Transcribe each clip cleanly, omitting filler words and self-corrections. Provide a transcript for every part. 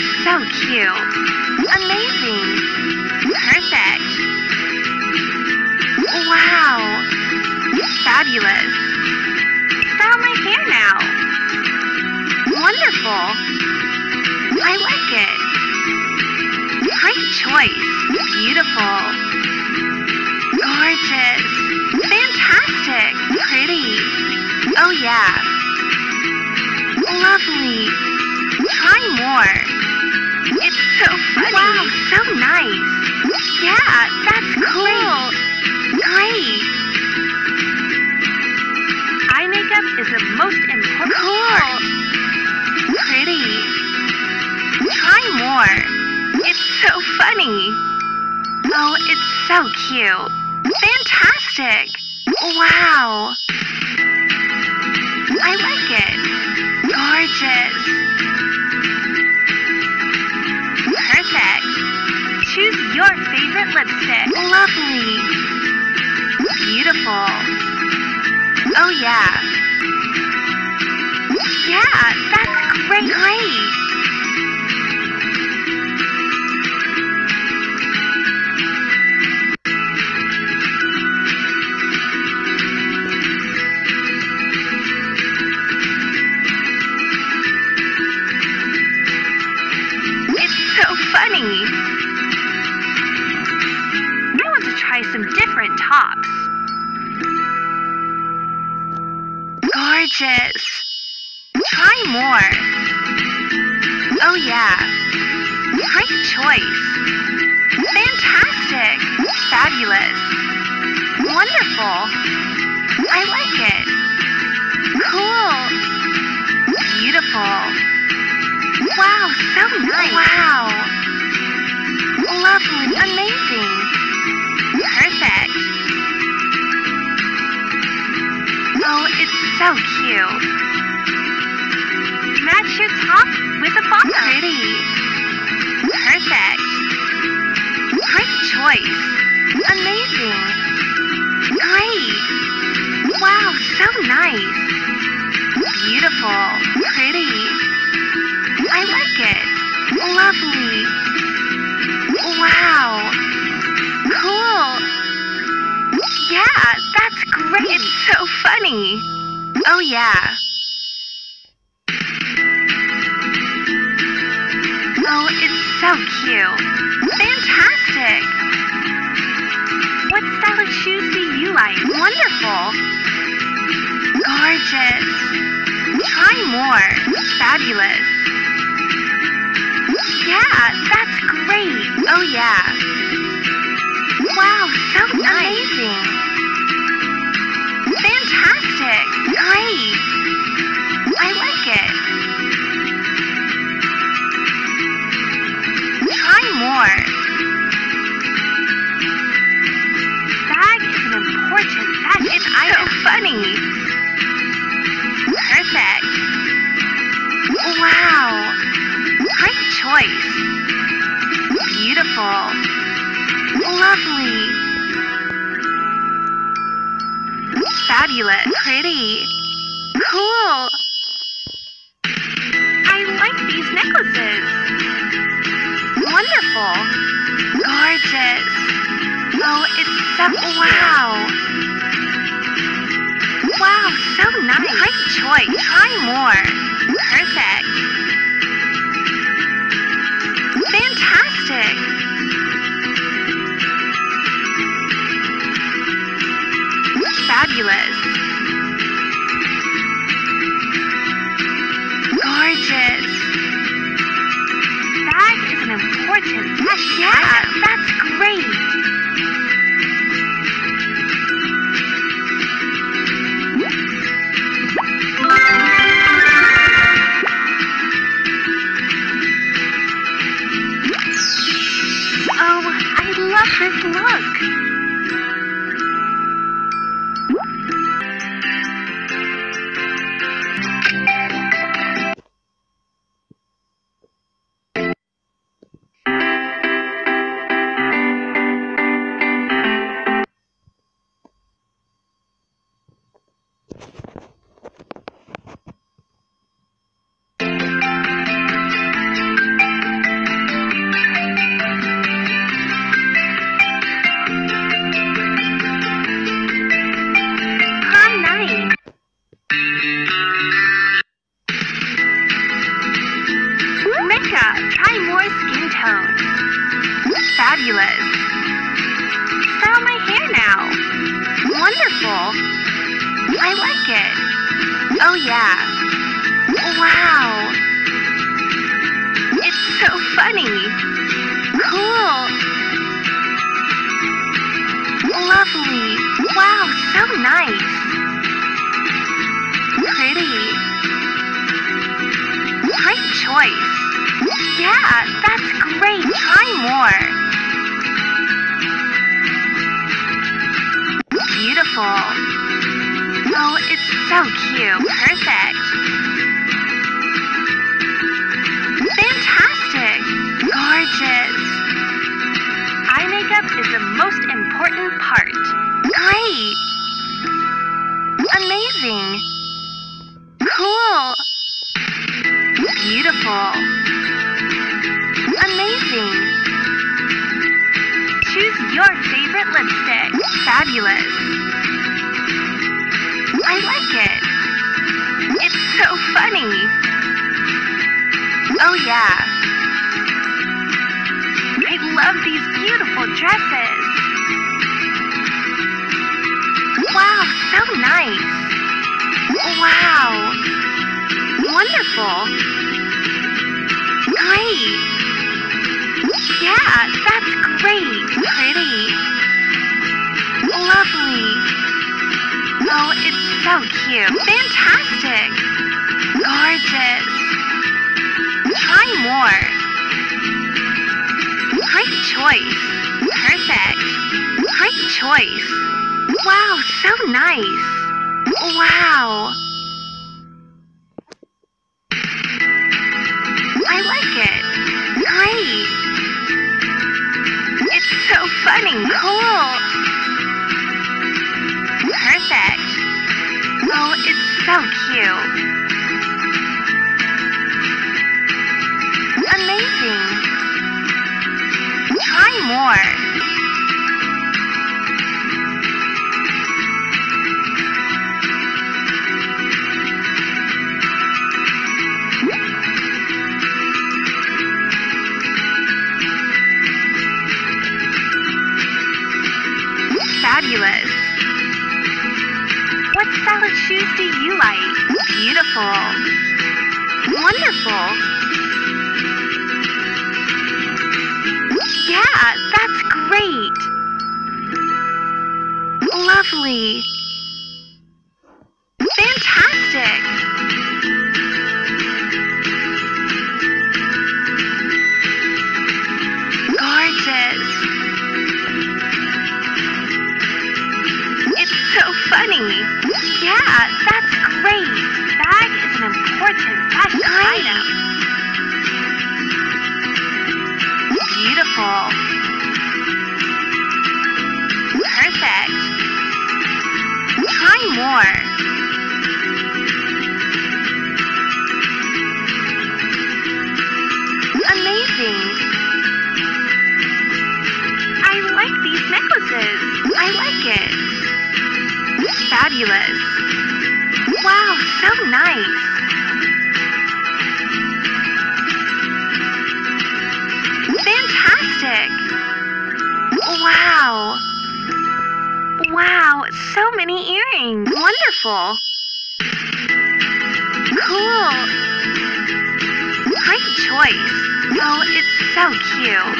so cute. Amazing. Perfect. Wow. Fabulous. Style my hair now. Wonderful. I like it. Great choice. Beautiful. Gorgeous. Fantastic. Pretty. Oh yeah. Lovely. Try more. It's so funny. Wow, so nice. Yeah, that's cool. Great. Eye makeup is the most important part. Pretty. Try more. It's so funny. Oh, it's so cute. Fantastic. Wow. I like it. Gorgeous. Perfect. Choose your favorite lipstick. Lovely. Beautiful. Oh yeah. Yeah, that's great. Great. Funny. I want to try some different tops. Gorgeous. Try more. Oh yeah. Great choice. Fantastic. Fabulous. Wonderful. I like it. Cool. Beautiful. Wow, so nice. Wow. Lovely. Amazing. Perfect. Oh, it's so cute. Match your top with a bottom. Pretty. Perfect. Great choice. Amazing. Great. Wow, so nice. Beautiful. Pretty. I like it. Lovely. Wow. Cool. Yeah, that's great. It's so funny. Oh yeah. Oh, it's so cute. Fantastic. What style of shoes do you like? Wonderful. Gorgeous. Try more. Fabulous. Yeah, that's great. Oh yeah. Wow, so nice. Amazing. Fantastic. Great. I like it. Try more. Bag is an important fashion item. So funny. Perfect. Wow. Great choice. Beautiful. Lovely. Fabulous. Pretty. Cool. I like these necklaces. Wonderful. Gorgeous. Oh, it's so... Wow. Wow, so nice. Great choice. Try more. Perfect. Fantastic. Fabulous. Gorgeous. Bag is an important fashion. Yeah, that's great. Oh, I love this look. Try more skin tones. Fabulous. Style my hair now. Wonderful. I like it. Oh yeah. Wow. It's so funny. Cool. Lovely. Wow, so nice. Pretty. Great choice. Yeah, that's great. Try more. Beautiful. Oh, it's so cute. Perfect. Fantastic. Gorgeous. Eye makeup is the most important part. Great. Amazing. Cool. Beautiful. Amazing. Choose your favorite lipstick. Fabulous. I like it. It's so funny. Oh yeah. I love these beautiful dresses. Wow, so nice. Wow. Wonderful. Great. Yeah, that's great. Pretty. Lovely. Oh, it's so cute. Fantastic. Gorgeous. Try more. Great choice. Perfect. Great choice. Wow, so nice. Wow. I like it. Great. It's so funny. Cool. Perfect. Oh, it's so cute. Amazing. Try more. Fabulous. What style of shoes do you like? Beautiful. Wonderful. Yeah, that's great. Lovely. Fantastic. Gorgeous. It's so funny. Yeah, that's great. Bag is an important fashion item. Beautiful. Perfect. Try more. Amazing. I like these necklaces. I like it. Fabulous. Wow, so nice. Fantastic. Wow. Wow, so many earrings. Wonderful. Cool. Great choice. Oh, it's so cute.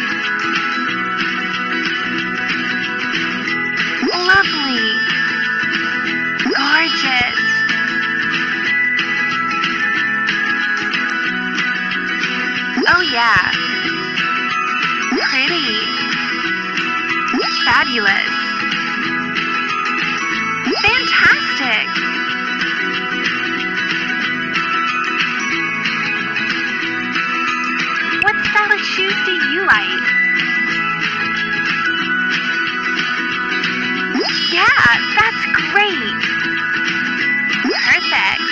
Lovely. Gorgeous. Oh yeah. Pretty. Fabulous. Fantastic. What style of shoes do you like? Yeah, that's great. Perfect.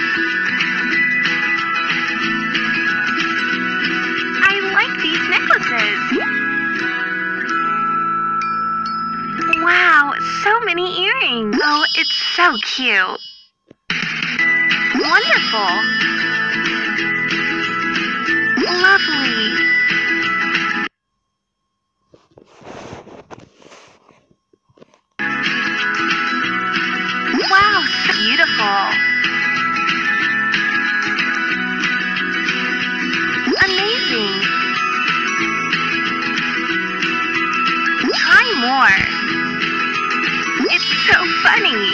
I like these necklaces. Wow, so many earrings. Oh, it's so cute. Wonderful. funny.